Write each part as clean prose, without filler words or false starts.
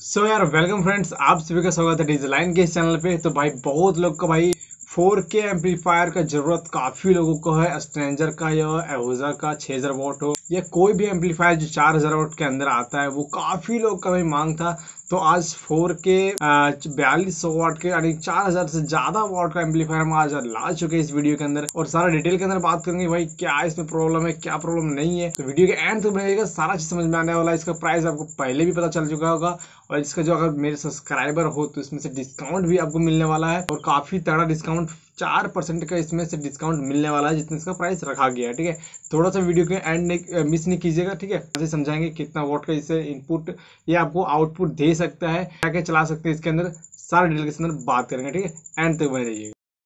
सो यार welcome friends, आप सभी का स्वागत है डिजाइन के इस चैनल पे। तो भाई बहुत लोग को भाई 4K एम्पलीफायर का जरूरत काफी लोगों को है। स्ट्रेंजर का या एहोजा का 6000 वॉट हो या कोई भी एम्पलीफायर जो 4000 वॉट के अंदर आता है, वो काफी लोग का भाई मांग था। तो आज 4K 4200 वॉट के यानी 4000 से ज्यादा वॉट का एम्पलीफायर हम आज ला चुके हैं इस वीडियो के अंदर, और सारा डिटेल के अंदर बात करेंगे भाई क्या इसमें प्रॉब्लम है, क्या प्रॉब्लम नहीं है। तो वीडियो के एंड तक बनेगा, सारा चीज समझ में आने वाला है। इसका प्राइस आपको पहले भी पता चल चुका होगा, और इसका जो अगर मेरे सब्सक्राइबर हो तो इसमें से डिस्काउंट भी आपको मिलने वाला है, और काफी तगड़ा डिस्काउंट 4% का इसमें से डिस्काउंट मिलने वाला है जितना इसका प्राइस रखा गया है। ठीक है, थोड़ा सा वीडियो के एंड मिस नहीं कीजिएगा। ठीक है, ऐसे समझाएंगे कितना वोट का इससे इनपुट ये आपको आउटपुट दे सकता है, क्या क्या चला सकते हैं इसके अंदर, सारा डिटेल के अंदर बात करेंगे। ठीक है, एंड तक बने रहिएगा।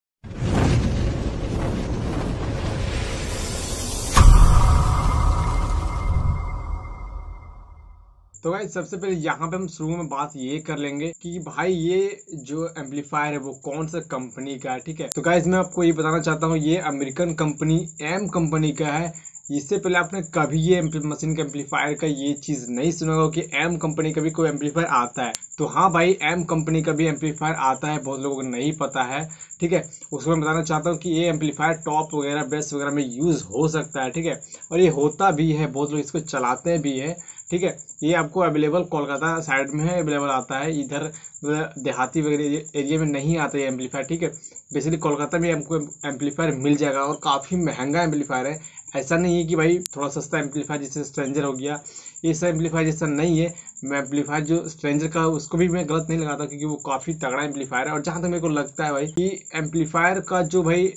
तो गाइस सबसे पहले यहाँ पे हम शुरू में बात ये कर लेंगे कि भाई ये जो एम्पलीफायर है वो कौन सा कंपनी का है। ठीक है, तो गाइस मैं आपको ये बताना चाहता हूँ, ये अमेरिकन कंपनी एम कंपनी का है। इससे पहले आपने कभी ये मशीन के एम्पलीफायर का ये चीज नहीं सुना होगा कि एम कंपनी का भी कोई एम्पलीफायर आता है। तो हाँ भाई, एम कंपनी का भी एम्पलीफायर आता है, बहुत लोगों को नहीं पता है। ठीक है, उसको मैं बताना चाहता हूँ कि ये एम्पलीफायर टॉप वगैरह बेस वगैरह में यूज हो सकता है। ठीक है, और ये होता भी है, बहुत लोग इसको चलाते भी है। ठीक है, ये आपको अवेलेबल कोलकाता साइड में है, अवेलेबल आता है, इधर देहाती वगैरह एरिया में नहीं आता है एम्पलीफायर। ठीक है, बेसिकली कोलकाता में हमको एम्पलीफायर मिल जाएगा, और काफ़ी महंगा एम्पलीफायर है। ऐसा नहीं है कि भाई थोड़ा सस्ता एम्पलीफायर जैसे स्ट्रेंजर हो गया, ये सब एम्पलीफायर जैसा नहीं है। मैं एम्पलीफायर जो स्ट्रेंजर का उसको भी मैं गलत नहीं लगाता, क्योंकि वो काफ़ी तगड़ा एम्पलीफायर है। और जहाँ तक मेरे को लगता है भाई कि एम्पलीफायर का जो भाई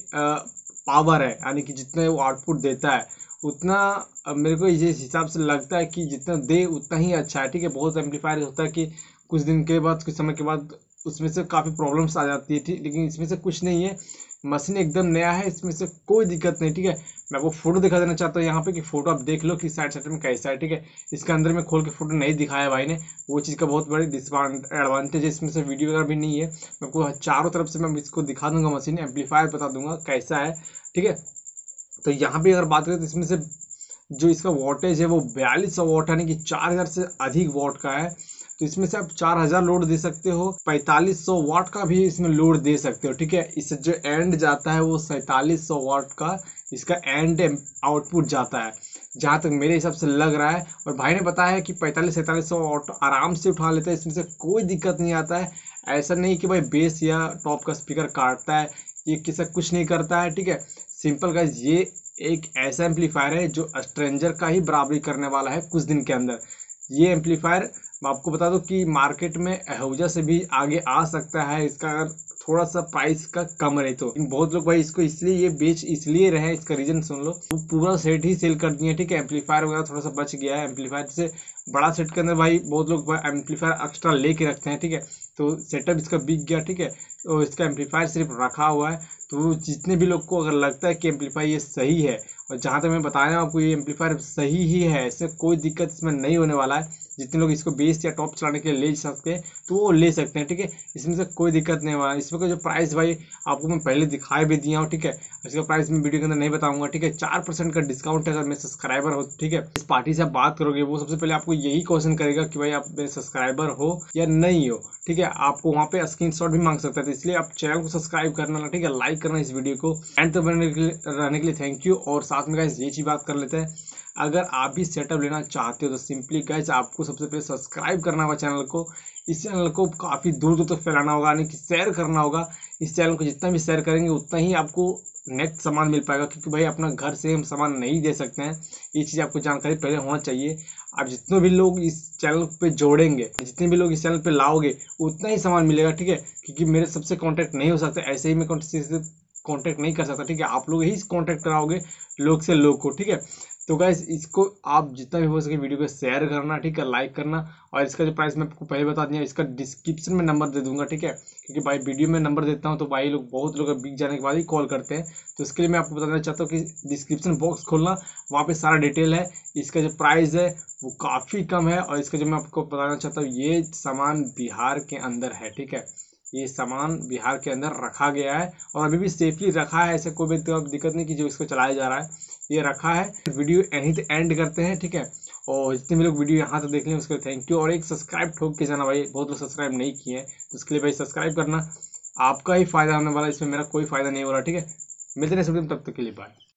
पावर है, यानी कि जितने वो आउटपुट देता है उतना मेरे को इस हिसाब से लगता है कि जितना दे उतना ही अच्छा है। ठीक है, बहुत एम्पलीफायर होता है कि कुछ दिन के बाद, कुछ समय के बाद उसमें से काफ़ी प्रॉब्लम्स आ जाती है। ठीक, लेकिन इसमें से कुछ नहीं है, मशीन एकदम नया है, इसमें से कोई दिक्कत नहीं। ठीक है, मैं आपको फोटो दिखा देना चाहता हूँ यहाँ पे कि फोटो आप देख लो कि साइड साइड में कैसा है। ठीक है, इसके अंदर में खोल के फोटो नहीं दिखाया भाई ने, वो चीज़ का बहुत बड़ी एडवांटेज है। इसमें से वीडियो वगैरह भी नहीं है, मैं आपको चारों तरफ से मैं इसको दिखा दूंगा, मशीन एम्पलीफायर बता दूंगा कैसा है। ठीक है, तो यहाँ पे अगर बात करें तो इसमें से जो इसका वोल्टेज है वो 4200 वॉट यानी कि 4000 से अधिक वॉट का है। तो इसमें से आप 4000 लोड दे सकते हो, 4500 वाट का भी इसमें लोड दे सकते हो। ठीक है, इससे जो एंड जाता है वो 4700 वाट का इसका एंड आउटपुट जाता है, जहाँ तक मेरे हिसाब से लग रहा है। और भाई ने बताया है कि 45-4700 वाट आराम से उठा लेता है, इसमें से कोई दिक्कत नहीं आता है। ऐसा नहीं कि भाई बेस या टॉप का स्पीकर काटता है, ये किसी कुछ नहीं करता है। ठीक है, सिंपल गाइस, ये एक ऐसा एम्पलीफायर है जो स्ट्रेंजर का ही बराबरी करने वाला है कुछ दिन के अंदर। ये एम्पलीफायर मैं आपको बता दूं कि मार्केट में एहोजा से भी आगे आ सकता है, इसका अगर थोड़ा सा प्राइस का कम रहे तो। बहुत लोग भाई इसको इसलिए ये बेच इसलिए रहे, इसका रीजन सुन लो, वो पूरा सेट ही सेल कर दिए। ठीक है, एम्पलीफायर वगैरह थोड़ा सा बच गया है, एम्पलीफायर से बड़ा सेट के अंदर भाई बहुत लोग एम्पलीफायर एक्स्ट्रा लेके रखते हैं। ठीक है, तो सेटअप इसका बिक गया। ठीक है, तो इसका एम्पलीफायर सिर्फ रखा हुआ है। तो जितने भी लोग को अगर लगता है कि एम्पलीफायर ये सही है, और जहाँ तक मैं बताया आपको ये एम्पलीफायर सही ही है, इससे कोई दिक्कत इसमें नहीं होने वाला है। जितने लोग इसको बेस या टॉप चलाने के लिए ले सकते हैं तो वो ले सकते हैं। ठीक है, इसमें से कोई दिक्कत नहीं होगा। इसमें का जो प्राइस भाई आपको मैं पहले दिखाई भी दिया हूँ। ठीक है, इसका प्राइस मैं वीडियो के अंदर नहीं बताऊंगा। ठीक है, 4% का डिस्काउंट है अगर मेरे सब्सक्राइबर हो। ठीक है, इस पार्टी से आप बात करोगे वो सबसे पहले आपको यही क्वेश्चन करेगा कि भाई आप मेरे सब्सक्राइबर हो या नहीं हो। ठीक है, आपको वहाँ पे स्क्रीनशॉट भी मांग सकता है, तो इसलिए आप चैनल को सब्सक्राइब करना, ठीक है, लाइक करना इस वीडियो को, एंड तक रहने के लिए थैंक यू। और साथ में गाइस ये चीज बात कर लेते हैं, अगर आप भी सेटअप लेना चाहते हो तो सिंपली गाइस आपको सबसे पहले सब्सक्राइब करना होगा चैनल को। इस चैनल को काफ़ी दूर दूर तक फैलाना होगा, यानी कि शेयर करना होगा। इस चैनल को जितना भी शेयर करेंगे उतना ही आपको नेक्स्ट सामान मिल पाएगा, क्योंकि भाई अपना घर से हम सामान नहीं दे सकते हैं, ये चीज़ आपको जानकारी पहले होना चाहिए। आप जितने भी लोग इस चैनल पे जोड़ेंगे, जितने भी लोग इस चैनल पे लाओगे उतना ही सामान मिलेगा। ठीक है, क्योंकि मेरे सबसे कांटेक्ट नहीं हो सकता, ऐसे ही मैं कांटेक्ट नहीं कर सकता। ठीक है, आप लोग ही कांटेक्ट कराओगे लोग से लोग को। ठीक है, तो गाइस इसको आप जितना भी हो सके वीडियो को शेयर करना, ठीक है, लाइक करना। और इसका जो प्राइस मैं आपको पहले बता दिया, इसका डिस्क्रिप्शन में नंबर दे दूंगा। ठीक है, क्योंकि भाई वीडियो में नंबर देता हूँ तो भाई लोग बहुत लोग बिक जाने के बाद ही कॉल करते हैं, तो इसके लिए मैं आपको बताना चाहता हूँ कि डिस्क्रिप्शन बॉक्स खोलना, वहाँ पे सारा डिटेल है। इसका जो प्राइस है वो काफ़ी कम है, और इसका जो मैं आपको बताना चाहता हूँ, ये सामान बिहार के अंदर है। ठीक है, ये सामान बिहार के अंदर रखा गया है, और अभी भी सेफली रखा है, ऐसे कोई भी दिक्कत नहीं कि जो इसको चलाया जा रहा है, ये रखा है। वीडियो यहीं से एंड करते हैं। ठीक है, और जितने भी लोग वीडियो यहाँ तक देख लें उसके लिए थैंक यू। और एक सब्सक्राइब ठोक के जाना भाई, बहुत लोग सब्सक्राइब नहीं किए हैं, तो उसके लिए भाई सब्सक्राइब करना, आपका ही फायदा होने वाला, इसमें मेरा कोई फायदा नहीं हो रहा, ठीक है। मिलते हैं तब तक के लिए बाय।